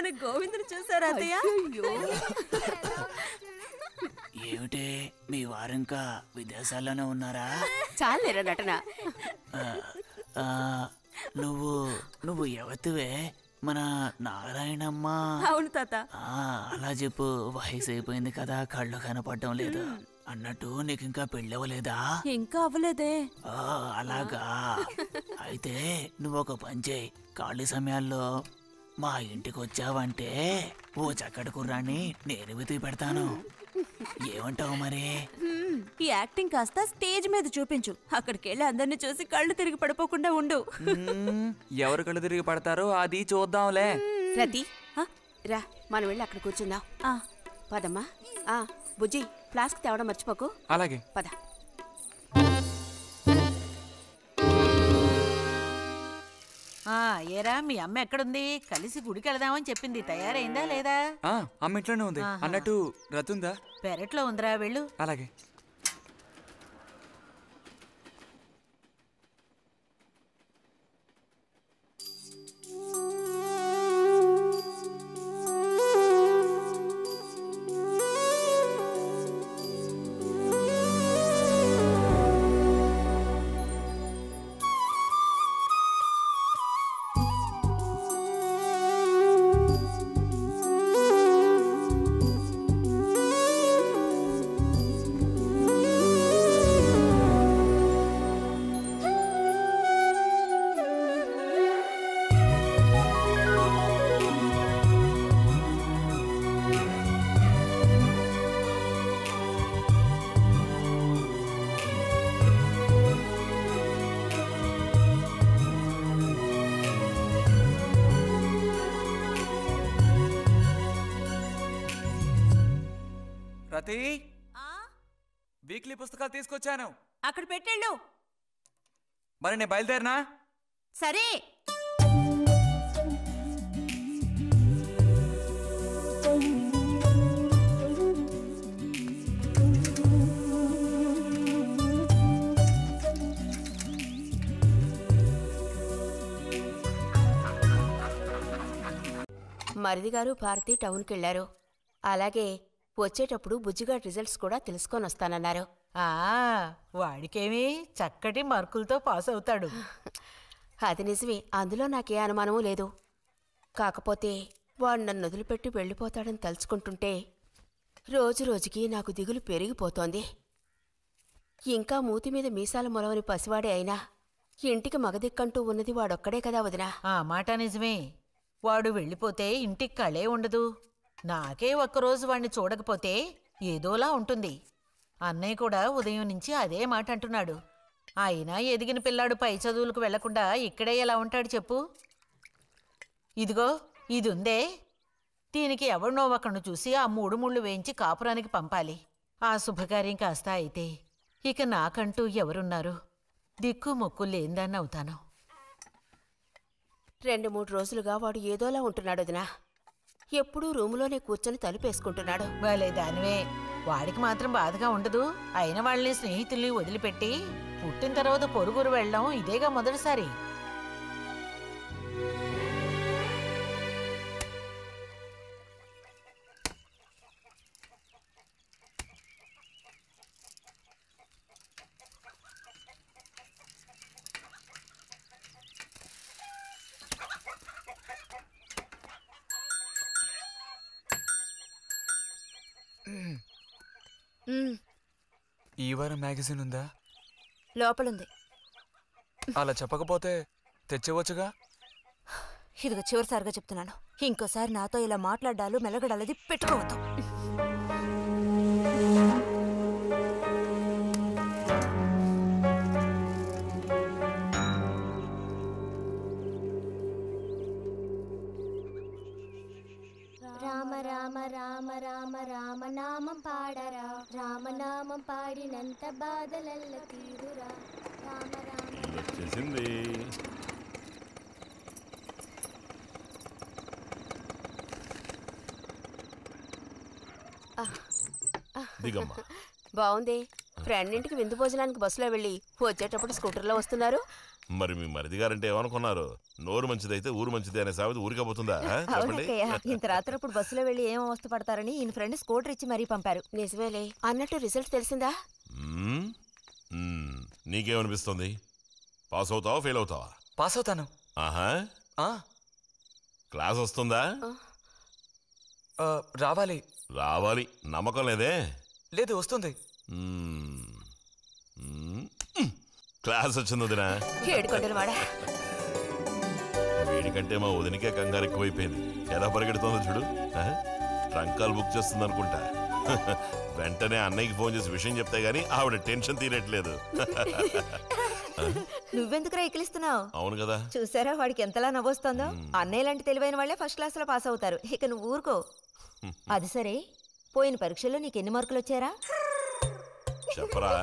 మన గోవిందుని చూసారా అత్తయ్య? ఏమిటే మీ వారింకా విదేశాల్లోనే ఉన్నారా? చాలేరా నటన. నువ్వు ఎవతివే? మన నారాయణమ్మ? అవును తాత. అలా చెప్పు. వయసు అయిపోయింది కదా, కళ్ళు కనపడటం లేదు. అన్నట్టు నీకు ఇంకా పెళ్ళవలేదా? ఇంకా అవ్వలేదే. అలాగా. అయితే నువ్వు ఒక పని చేయి, ఖాళీ సమయాల్లో మా ఇంటికి వచ్చావంటే ఓ చక్కటి కుర్రాన్ని నేను వెతికి పెడతాను. ఏమంటావు మరి? ఈ యాక్టింగ్ కాస్త స్టేజ్ మీద చూపించు. అక్కడికి వెళ్ళి అందరిని చూసి కళ్ళు తిరిగి పడిపోకుండా ఉండు. ఎవరు కళ్ళు తిరిగి పడతారో అది చూద్దాంలే. రతి రా, మనం వెళ్ళి అక్కడ కూర్చుందాం. పదమ్మా. బుజ్జి, ఫ్లాస్క్ తేవడం మర్చిపోకు. అలాగే. పద. ఏరా, మీ అమ్మ ఎక్కడుంది? కలిసి గుడికి వెళదామని చెప్పింది. తయారైందా లేదా? అమ్మ ఇంట్లోనే ఉంది. అన్నట్టు రతుందా? పెరట్లో ఉందిరా, వెళ్ళు. అలాగే. రతి, వీక్లీ పుస్తకాలు తీసుకొచ్చాను. అక్కడ పెట్టేళ్ళు. మరి నేను బయలుదేరినా? సరే. మరిది గారు భారతి టౌన్కి వెళ్లారు. అలాగే వచ్చేటప్పుడు బుజ్జిగా రిజల్ట్స్ కూడా తెలుసుకొని వస్తానన్నారు. వాడికేమీ చక్కటి మార్కులతో పాస్ అవుతాడు. అది నిజమే, అందులో నాకే అనుమానమూ లేదు. కాకపోతే వాడు నన్ను వదిలిపెట్టి వెళ్ళిపోతాడని తలుచుకుంటుంటే రోజు రోజుకి నాకు దిగులు పెరిగిపోతోంది. ఇంకా మూతి మీద మీసాల మొలవని పసివాడే అయినా ఇంటికి మగదిక్కంటూ ఉన్నది వాడొక్కడే కదా వదినా. ఆ మాట నిజమే. వాడు వెళ్ళిపోతే ఇంటికి కళే ఉండదు. నాకే ఒక్కరోజు వాణ్ణి చూడకపోతే ఏదోలా ఉంటుంది. అన్నయ్య కూడా ఉదయం నుంచి అదే మాట అంటున్నాడు. అయినా ఎదిగిన పిల్లాడు పై చదువులకు వెళ్లకుండా ఇక్కడే ఎలా ఉంటాడు చెప్పు? ఇదిగో ఇదుందే, దీనికి ఎవరినో ఒకను చూసి ఆ 3 ముళ్ళు వేయించి కాపురానికి పంపాలి. ఆ శుభకార్యం కాస్త అయితే ఇక నాకంటూ ఎవరున్నారు? దిక్కు మొక్కు లేందాన్ని అవుతాను. 2-3 రోజులుగా వాడు ఏదోలా ఉంటున్నాడు వదినా. ఎప్పుడూ రూములోనే కూర్చొని తలుపేసుకుంటున్నాడు. వాలే దానివే, వాడికి మాత్రం బాధగా ఉండదు. అయిన వాళ్ళని స్నేహితుల్ని వదిలిపెట్టి పుట్టిన తర్వాత పొరుగురు వెళ్ళడం ఇదేగా మొదటిసారి. ఈ వారం మ్యాగజైన్ ఉందా? లోపలుంది. అలా చెప్పకపోతే తెచ్చేవచ్చుగా. ఇదిగో చివరిసారిగా చెప్తున్నాను, ఇంకోసారి నాతో ఇలా మాట్లాడాలు మెలగడాలది పెట్టుకోవద్దు. రామ రామ రామ రామ రామనామం పాడరా, రామనామం పాడినంత బాధలల్ల తీరురా. రామ రామ వచ్చేసింది. దిగమ్మా. బాగుంది. ఫ్రెండ్ ఇంటికి విందు భోజనానికి బస్సులో వెళ్ళి వచ్చేటప్పుడు స్కూటర్లో వస్తున్నారు. మరి మీ మరిది గారంటే ఏమనుకున్నారు? నోరు మంచిదైతే ఊరు మంచిది అనే సామెత ఊరికపోతుందా? చెప్పండి. ఇంత రాత్రప్పుడు బస్సులో వెళ్ళి ఏం అవస్థ పడతారని ఈయన ఫ్రెండ్ స్కూటర్ ఇచ్చి మరీ పంపారు. నిజమేలే అన్నట్టు రిజల్ట్ తెలిసిందా? నీకేమనిపిస్తుంది? పాస్ అవుతావా ఫెయిల్ అవుతావా? పాస్ అవుతాను. ఆహా, క్లాస్ వస్తుందా? రావాలి. రావాలి. నమ్మకం లేదే? లేదు, వస్తుంది. క్లాస్ వచ్చింది వదినా. ఏడుకొండలవాడా, వీడికంటే మా వదినికే కంగారు ఎక్కువైపోయింది. ఎలా పరిగెడుతుందో చూడు. ట్రంకాలు బుక్ చేస్తుంది అనుకుంటా. వెంటనే అన్నయ్యకి ఫోన్ చేసి విషయం చెప్తే గానీ ఆవిడ టెన్షన్ తీరట్లేదు. నువ్వెందుకురా ఎక్కిలిస్తున్నావు? అవును కదా, చూసారా వాడికి ఎంతలా నవ్వొస్తుందో. అన్నయ్య లాంటి తెలివైన వాళ్ళే ఫస్ట్ క్లాస్ లో పాస్ అవుతారు. ఇక నువ్వు ఊరుకో. అది సరే, పోయిన పరీక్షల్లో నీకు ఎన్ని మార్కులు వచ్చారా? చెప్పరా.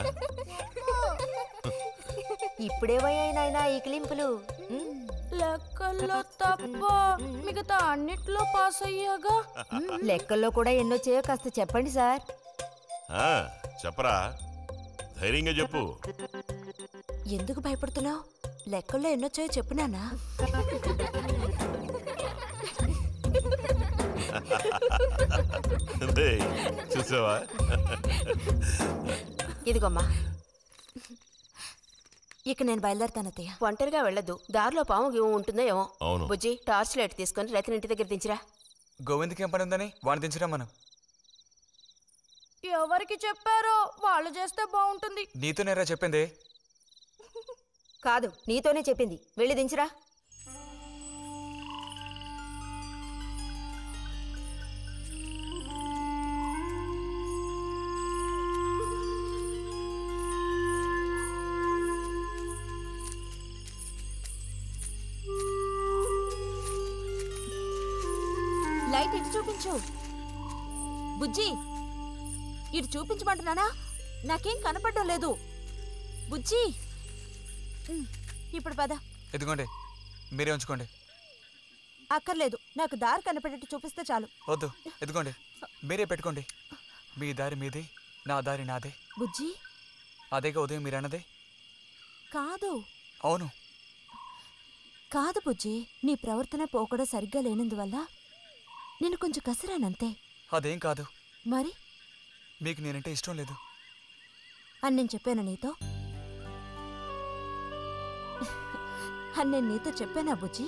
ఇప్పుడేవయ్యాయినా ఈ కిలింపులు? లెక్కల్లో తప్ప మిగతా అన్నిట్లో పాస్ అయ్యాగా. లెక్కల్లో కూడా ఎన్నొచ్చాయో కాస్త చెప్పండి సార్. చెప్పరా, ధైర్యంగా చెప్పు. ఎందుకు భయపడుతున్నావు? లెక్కల్లో ఎన్నొచ్చాయో చెప్పు నాన్నా. చూసావా? ఇదిగోమ్మా. ఇక నేను బయలుదేరుతాను అత్తయ్య. ఒంటరిగా వెళ్ళొద్దు, దారిలో పాము గీము ఉంటుందో ఏమో. అవును. బుజ్జి, టార్చ్ లైట్ తీసుకొని రైతుని ఇంటి దగ్గర దించిరా. గోవింద్కి ఏం పని ఉందని వాడిని దించరా మనం. ఎవరికి చెప్పారో వాళ్ళు చేస్తే బాగుంటుంది. నీతోనేరా చెప్పింది. కాదు, నీతోనే చెప్పింది. వెళ్ళి దించరా. లైట్ ఇటు చూపించు. బుజ్జి, ఇటు చూపించమంటున్నానా? నాకేం కనపడడం లేదు. బుజ్జి, ఇప్పుడు పద. ఎదుగోండి, మీరే ఉంచుకోండి. అక్కర్లేదు, నాకు దారి కనపడేట్టు చూపిస్తే చాలు. వద్దు, ఎదుగోండి, మీరే పెట్టుకోండి. మీ దారి మీది, నా దారి నాదే. బుజ్జి, అదేగా ఉదయం మీరు అన్నదే. కాదు. అవును. కాదు బుజ్జి, నీ ప్రవర్తన పోకడ సరిగ్గా లేనందువల్ల నేను కొంచెం కసిరానంతే. అదేం కాదు. మరి మీకు నేనంటే ఇష్టం లేదు అని నేను చెప్పాను నీతో? అని నేను నీతో చెప్పానా బుజ్జి?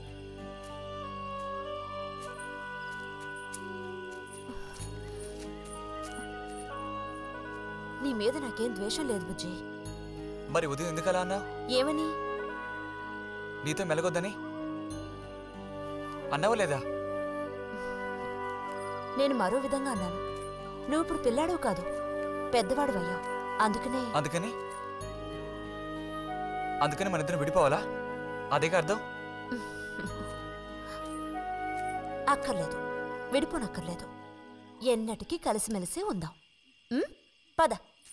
నీ మీద నాకేం ద్వేషం లేదు బుజ్జి. మరి ఉదయం ఎందుకలా అన్నావు? ఏమని? నీతో మెలగొద్దని అన్నావా లేదా? నేను మరో విధంగా అన్నాను. నువ్వు ఇప్పుడు పిల్లాడవు కాదు, పెద్దవాడు అయ్యావు. అందుకనే అందుకని మన ఇద్దరం విడిపోవాలా? అదేగా అర్థం? అక్కర్లేదు, విడిపోనక్కర్లేదు. ఎన్నటికీ కలిసిమెలిసే ఉందాం. పద.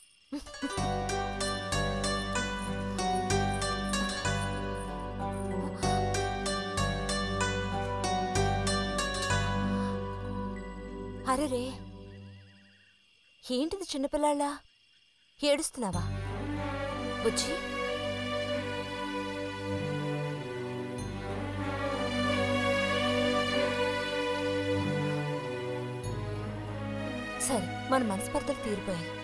అరెరే, ఏంటిది చిన్నపిల్లాళ్ళ ఏడుస్తున్నావా బుజ్జి? సరే, మన మనస్పర్ధలు తీరిపోయాయి.